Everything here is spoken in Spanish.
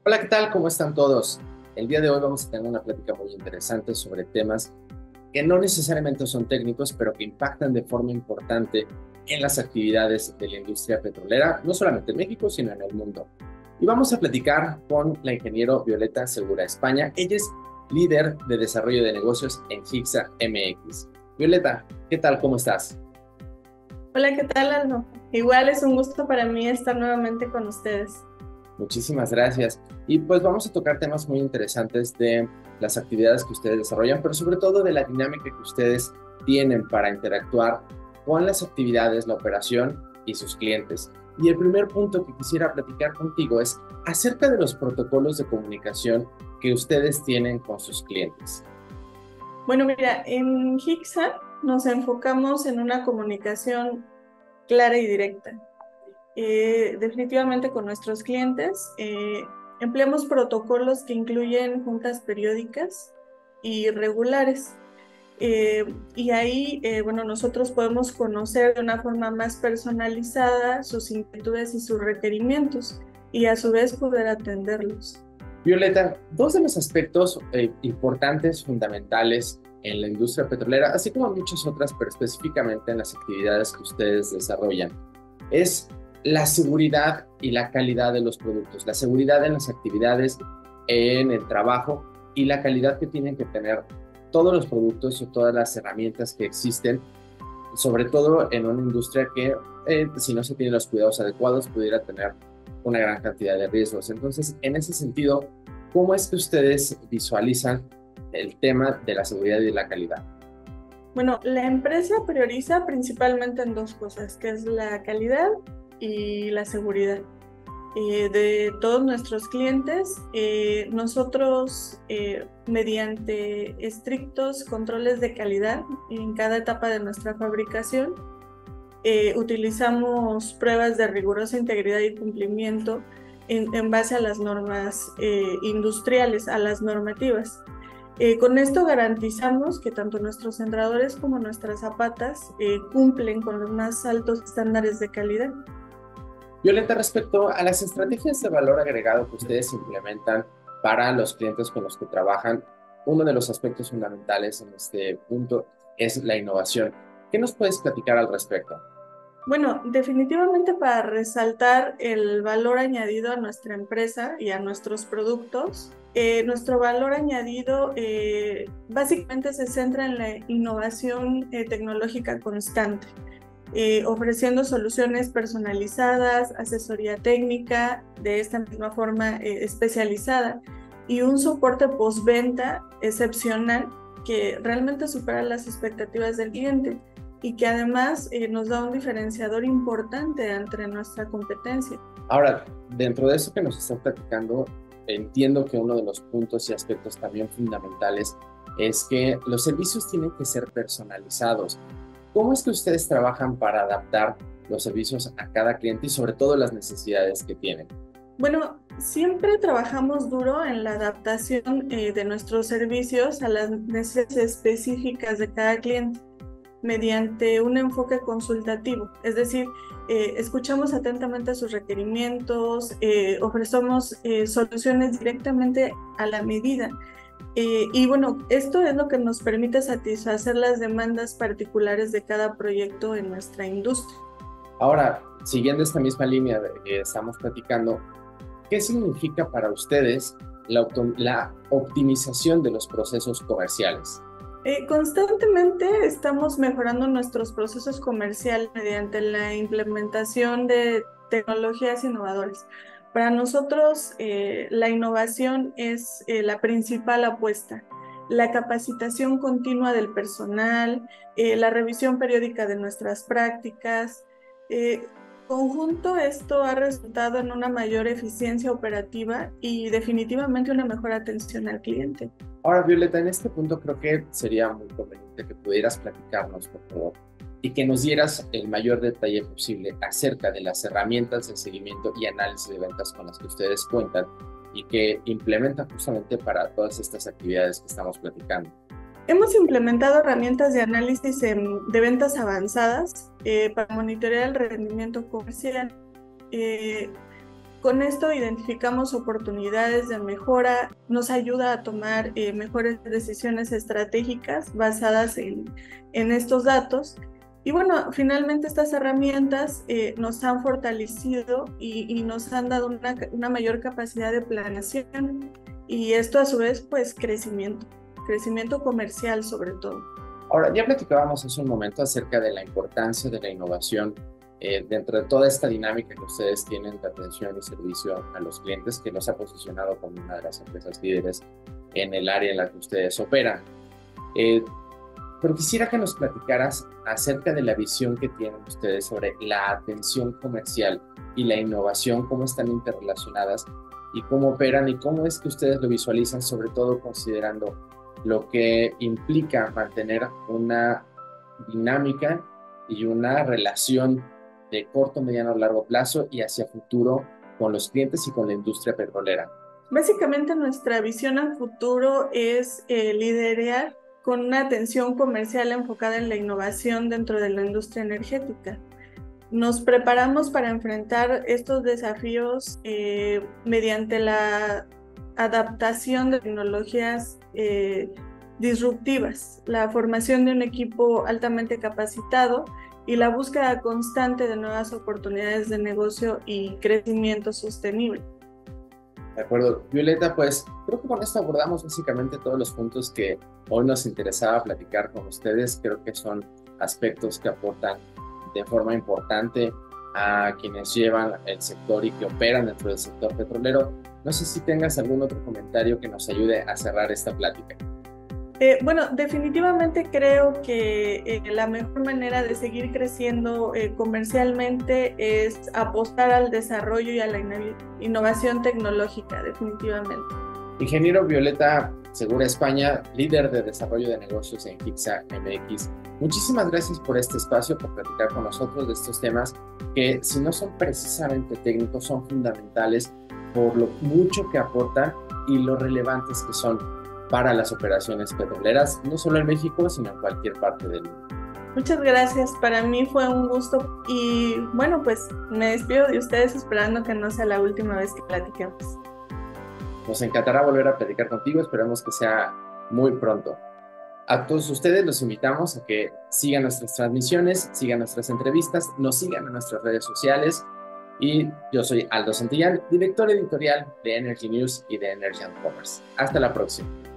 Hola, ¿qué tal? ¿Cómo están todos? El día de hoy vamos a tener una plática muy interesante sobre temas que no necesariamente son técnicos, pero que impactan de forma importante en las actividades de la industria petrolera, no solamente en México, sino en el mundo. Y vamos a platicar con la ingeniero Violeta Segura España. Ella es líder de desarrollo de negocios en HICSA MX. Violeta, ¿qué tal? ¿Cómo estás? Hola, ¿qué tal, Aldo? Igual es un gusto para mí estar nuevamente con ustedes. Muchísimas gracias. Y pues vamos a tocar temas muy interesantes de las actividades que ustedes desarrollan, pero sobre todo de la dinámica que ustedes tienen para interactuar con las actividades, la operación y sus clientes. Y el primer punto que quisiera platicar contigo es acerca de los protocolos de comunicación que ustedes tienen con sus clientes. Bueno, mira, en HICSA nos enfocamos en una comunicación clara y directa. Definitivamente con nuestros clientes empleamos protocolos que incluyen juntas periódicas y regulares. Y ahí, bueno, nosotros podemos conocer de una forma más personalizada sus inquietudes y sus requerimientos y a su vez poder atenderlos. Violeta, dos de los aspectos importantes, fundamentales en la industria petrolera, así como en muchas otras, pero específicamente en las actividades que ustedes desarrollan, es la seguridad y la calidad de los productos, la seguridad en las actividades, en el trabajo y la calidad que tienen que tener todos los productos o todas las herramientas que existen, sobre todo en una industria que, si no se tienen los cuidados adecuados, pudiera tener una gran cantidad de riesgos. Entonces, en ese sentido, ¿cómo es que ustedes visualizan el tema de la seguridad y la calidad? Bueno, la empresa prioriza principalmente en dos cosas, que es la calidad y la seguridad. De todos nuestros clientes, nosotros, mediante estrictos controles de calidad en cada etapa de nuestra fabricación, utilizamos pruebas de rigurosa integridad y cumplimiento en base a las normas industriales, a las normativas. Con esto garantizamos que tanto nuestros centradores como nuestras zapatas cumplen con los más altos estándares de calidad. Violeta, respecto a las estrategias de valor agregado que ustedes implementan para los clientes con los que trabajan, uno de los aspectos fundamentales en este punto es la innovación. ¿Qué nos puedes platicar al respecto? Bueno, definitivamente para resaltar el valor añadido a nuestra empresa y a nuestros productos, nuestro valor añadido básicamente se centra en la innovación tecnológica constante, ofreciendo soluciones personalizadas, asesoría técnica, de esta misma forma especializada, y un soporte postventa excepcional que realmente supera las expectativas del cliente y que además nos da un diferenciador importante entre nuestra competencia. Ahora, dentro de eso que nos estás platicando, entiendo que uno de los puntos y aspectos también fundamentales es que los servicios tienen que ser personalizados. ¿Cómo es que ustedes trabajan para adaptar los servicios a cada cliente y sobre todo las necesidades que tienen? Bueno, siempre trabajamos duro en la adaptación de nuestros servicios a las necesidades específicas de cada cliente mediante un enfoque consultativo, es decir, escuchamos atentamente sus requerimientos, ofrecemos soluciones directamente a la medida. Y bueno, esto es lo que nos permite satisfacer las demandas particulares de cada proyecto en nuestra industria. Ahora, siguiendo esta misma línea de que estamos platicando, ¿qué significa para ustedes la optimización de los procesos comerciales? Constantemente estamos mejorando nuestros procesos comerciales mediante la implementación de tecnologías innovadoras. Para nosotros, la innovación es la principal apuesta. La capacitación continua del personal, la revisión periódica de nuestras prácticas. eh, Conjunto, esto ha resultado en una mayor eficiencia operativa y definitivamente una mejor atención al cliente. Ahora, Violeta, en este punto creo que sería muy conveniente que pudieras platicarnos, por favor, y que nos dieras el mayor detalle posible acerca de las herramientas de seguimiento y análisis de ventas con las que ustedes cuentan y que implementan justamente para todas estas actividades que estamos platicando. Hemos implementado herramientas de análisis de ventas avanzadas para monitorear el rendimiento comercial. Eh, Con esto identificamos oportunidades de mejora, nos ayuda a tomar mejores decisiones estratégicas basadas en estos datos. Y bueno, finalmente estas herramientas nos han fortalecido y nos han dado una mayor capacidad de planeación y esto a su vez pues crecimiento comercial sobre todo. Ahora, ya platicábamos hace un momento acerca de la importancia de la innovación dentro de toda esta dinámica que ustedes tienen de atención y servicio a los clientes, que los ha posicionado como una de las empresas líderes en el área en la que ustedes operan. Pero quisiera que nos platicaras acerca de la visión que tienen ustedes sobre la atención comercial y la innovación, cómo están interrelacionadas y cómo operan y cómo es que ustedes lo visualizan, sobre todo considerando lo que implica mantener una dinámica y una relación de corto, mediano, largo plazo y hacia futuro con los clientes y con la industria petrolera. Básicamente nuestra visión al futuro es liderar con una atención comercial enfocada en la innovación dentro de la industria energética. Nos preparamos para enfrentar estos desafíos mediante la adaptación de tecnologías disruptivas, la formación de un equipo altamente capacitado y la búsqueda constante de nuevas oportunidades de negocio y crecimiento sostenible. De acuerdo, Violeta, pues creo que con esto abordamos básicamente todos los puntos que hoy nos interesaba platicar con ustedes. Creo que son aspectos que aportan de forma importante a quienes llevan el sector y que operan dentro del sector petrolero. No sé si tengas algún otro comentario que nos ayude a cerrar esta plática. Bueno, definitivamente creo que la mejor manera de seguir creciendo comercialmente es apostar al desarrollo y a la innovación tecnológica, definitivamente. Ingeniero Violeta Segura España, líder de desarrollo de negocios en HICSA MX. Muchísimas gracias por este espacio, por platicar con nosotros de estos temas que, si no son precisamente técnicos, son fundamentales por lo mucho que aportan y lo relevantes que son para las operaciones petroleras, no solo en México, sino en cualquier parte del mundo. Muchas gracias, para mí fue un gusto y bueno, pues me despido de ustedes esperando que no sea la última vez que platiquemos. Nos encantará volver a platicar contigo, esperamos que sea muy pronto. A todos ustedes los invitamos a que sigan nuestras transmisiones, sigan nuestras entrevistas, nos sigan en nuestras redes sociales y yo soy Aldo Santillán, director editorial de Energy News y de Energy and Commerce. Hasta la próxima.